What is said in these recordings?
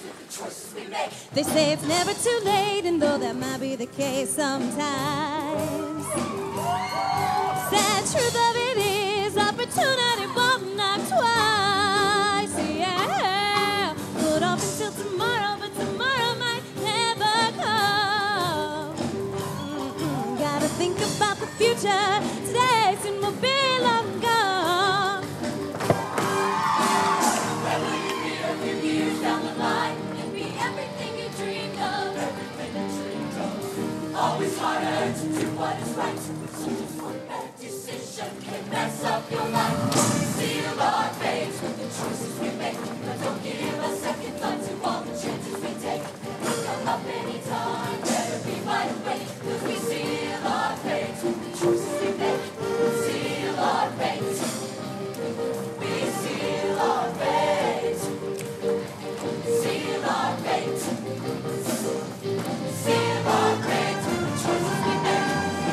with the choices we make. They say it's never too late, and though that might be the case sometimes, sad truth of it is opportunity won't knock twice. Yeah, put off until tomorrow, but tomorrow might never come. Gotta think about the future. Today soon will be long gone. Where will you be a few years down the line? And be everything you dreamed of. Everything you dreamed of. Always harder to do what is right. Sometimes one bad decision can mess up your life. We seal our fates with the choices we make. But don't give a second thought to all the chances we take. Come up anytime, better be wide awake. 'Cause we seal our fates with the choices we make. Seal our fates. We seal our fates. Seal our fates. Seal our fates with the choices we make.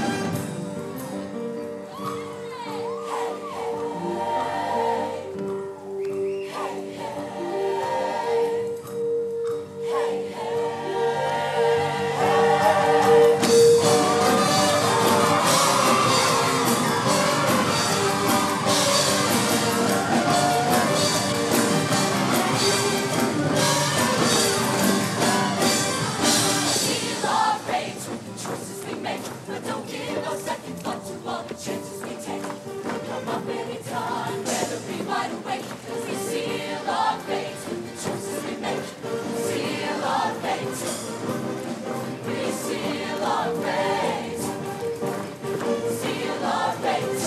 Seal our fates with the choices we make. But don't give a second thought to all the chances we take. Come up anytime, better be wide awake. 'Cause we seal our fates with the choices we make. Seal our fates. We seal our fates. Seal our fates.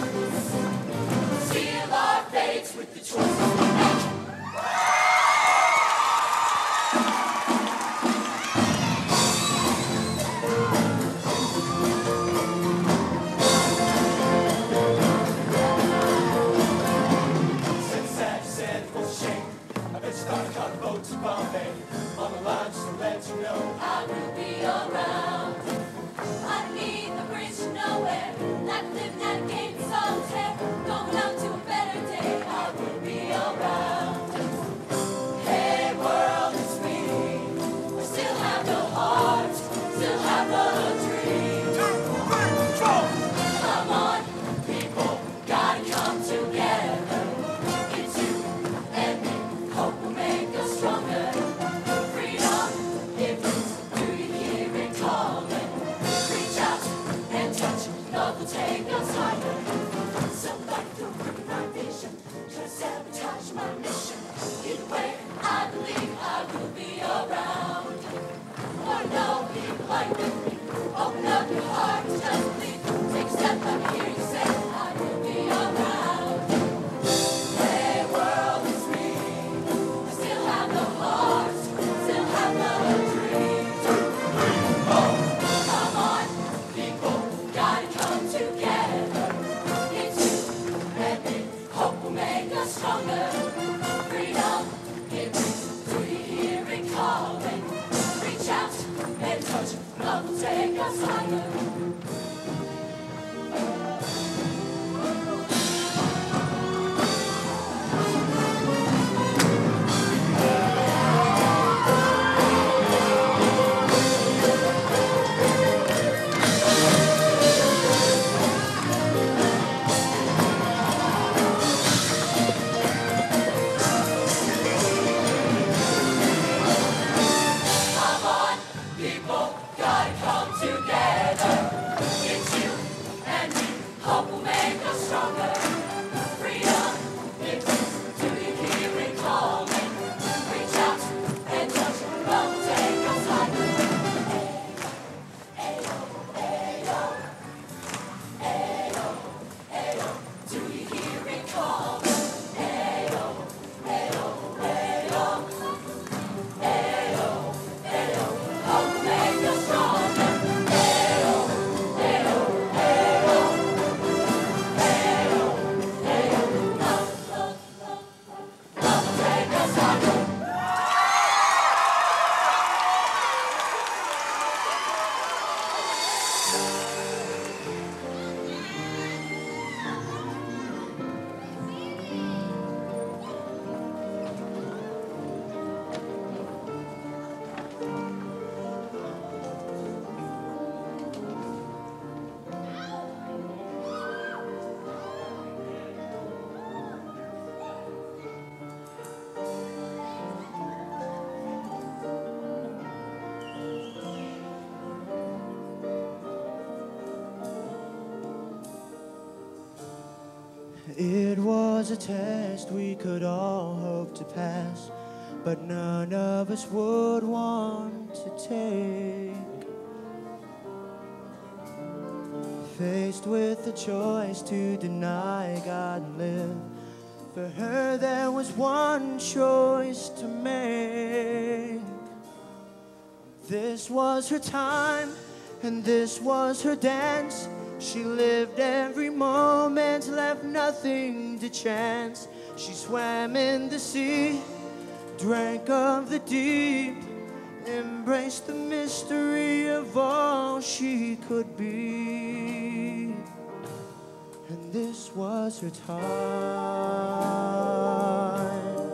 Seal our fates with the choices we make. Since that said for shame, I bet you thought I caught a boat to Bombay. On the line just to let you know. I will be around. Underneath the bridge to nowhere. Like living at a game of solitaire. Going out to a better day. I will be around. Hey world, it's me. We still have the heart. Still have the dream. Come on, people. Gotta come together. It's you and me. Hope will make us stronger. It was a test we could all hope to pass, but none of us would want to take. Faced with the choice to deny God and live, for her there was one choice to make. This was her time, and this was her dance. She lived every moment, left nothing to chance. She swam in the sea, drank of the deep, embraced the mystery of all she could be. And this was her time.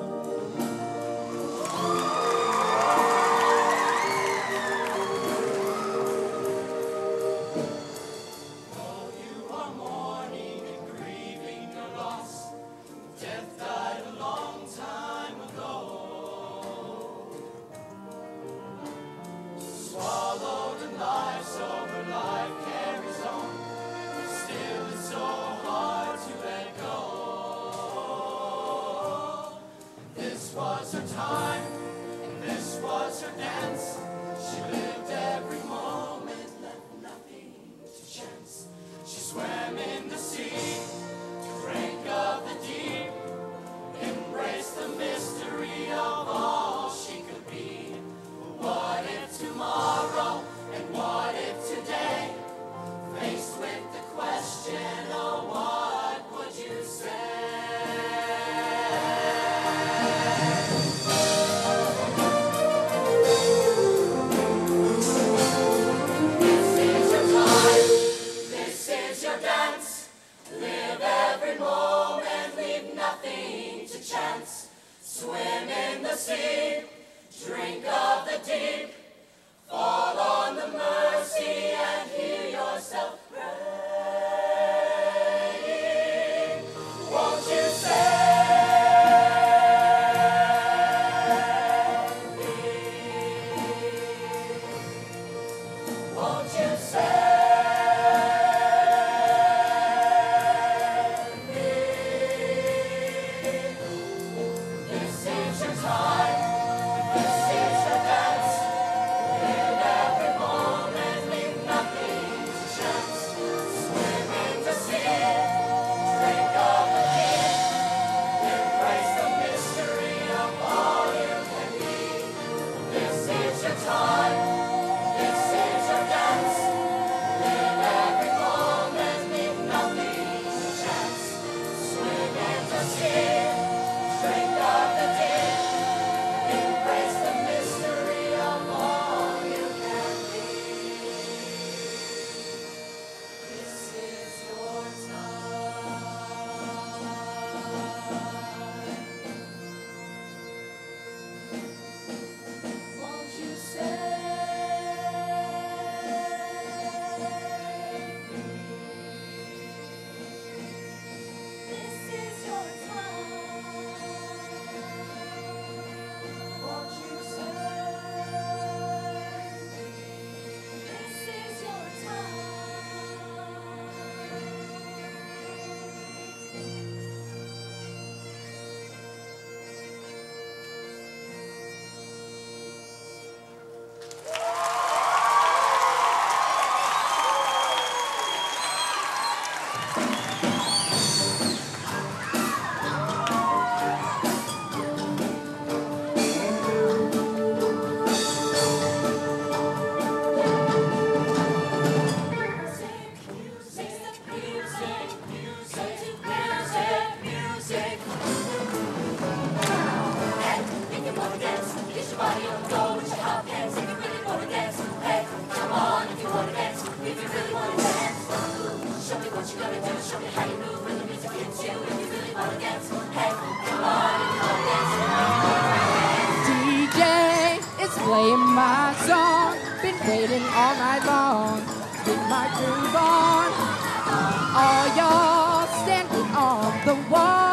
Playing my song, been waiting all night long. Keep my groove on. All y'all standing on the wall.